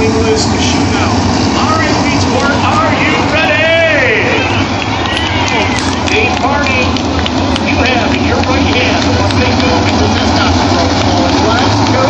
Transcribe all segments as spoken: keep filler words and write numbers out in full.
Lewis to shoot out. All right, Weedsport, are you ready? Dave Hardy, you have in your right hand what they know as the testosterone flowing. Let's go.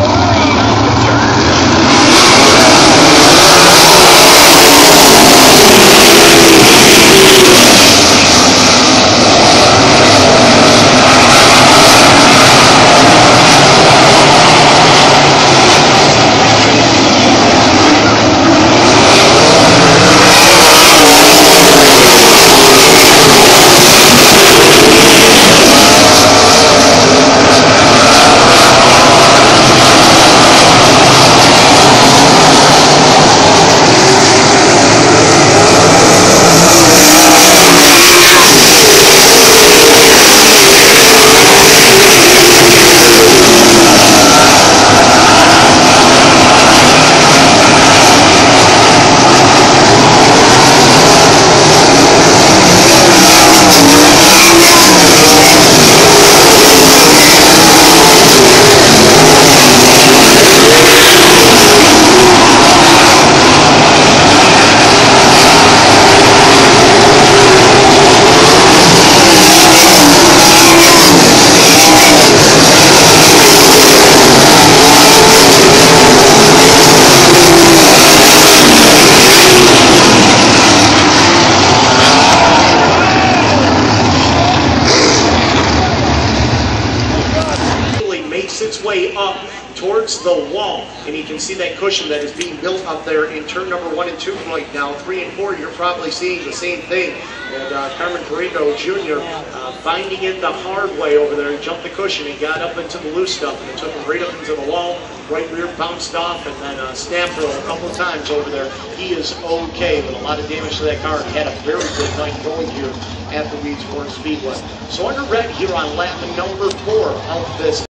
Makes its way up towards the wall, and you can see that cushion that is being built up there in turn number one and two right now. Three and four, you're probably seeing the same thing. And uh, Carmen Perico Junior Uh, finding it the hard way over there. He jumped the cushion, he got up into the loose stuff, and it took him right up into the wall. Right rear bounced off, and then uh, snapped her a couple times over there. He is okay with a lot of damage to that car. He had a very good night going here at the Weedsport Speedway. So under red here on lap number four of this